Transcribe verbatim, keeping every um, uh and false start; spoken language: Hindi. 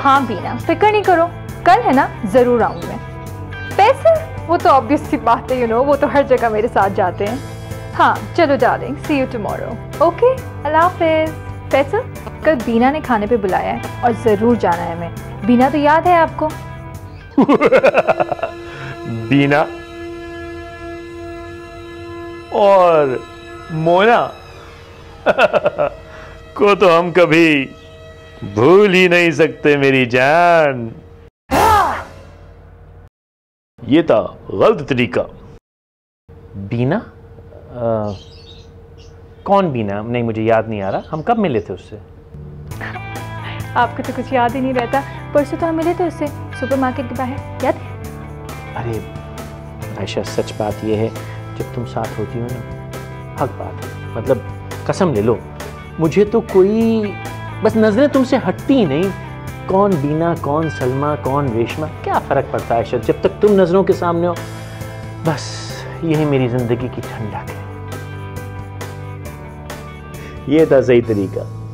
हाँ बीना, फिक्र नहीं करो, कल है ना जरूर आऊंगी मैं। पैसे वो तो ऑब्वियस सी बात है, यू नो वो तो हर जगह मेरे साथ जाते हैं। हाँ चलो darling, see you tomorrow. Okay अल्लाह हाफिज। फैसल, कल बीना ने खाने पे बुलाया है और जरूर जाना है हमें। बीना तो याद है आपको? बीना और मोना को तो हम कभी भूल ही नहीं सकते मेरी जान। ये था गलत तरीका। बीना? आ, कौन बीना? नहीं, मुझे याद नहीं आ रहा। हम कब मिले थे उससे? आपको तो कुछ याद ही नहीं रहता। परसों तो हम मिले थे उससे सुपरमार्केट के बाहर, याद है? अरे आयशा, सच बात यह है, जब तुम साथ होती हो ना, हक बात है, मतलब कसम ले लो, मुझे तो कोई बस नजरें तुमसे हटती ही नहीं। कौन बीना, कौन सलमा, कौन रेशमा, क्या फर्क पड़ता है आयशा, जब तक तुम नजरों के सामने हो, बस यही मेरी जिंदगी की ठंडक है। ये था सही तरीका।